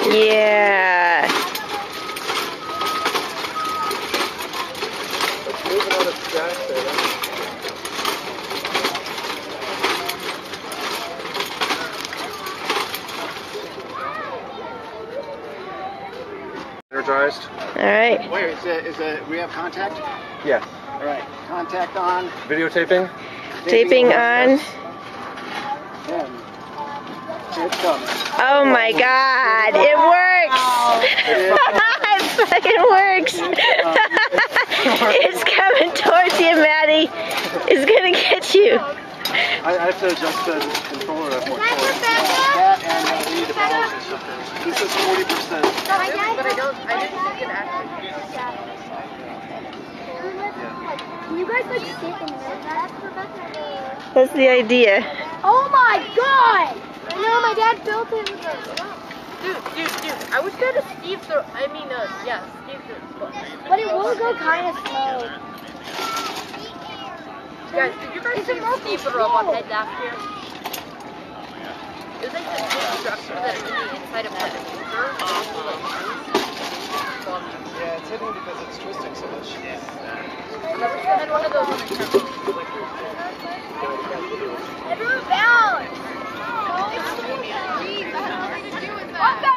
Yeah. It's moving on its back there. Energized. All right. Wait, is it, we have contact? Yes. All right, contact on. Videotaping. Taping on. And it's coming. Oh my God! It works. It fucking works. It's coming towards you, Maddie. It's gonna get you. I have to adjust the controller up more. That and we need to balance this up there. This is 40%. But I didn't think it actually. Can you guys like sit in there? That's the idea. Oh my God! I know my dad built it with a. Dude, I wish that a Steve throw. Steve throw. But it will go kind of slow. Guys, did you guys see Steve throw up on head last year? It was like this structure that's in the inside of that computer. Yeah, it's hitting because it's twisting so much. I had one of those on the camera. Everyone bounce!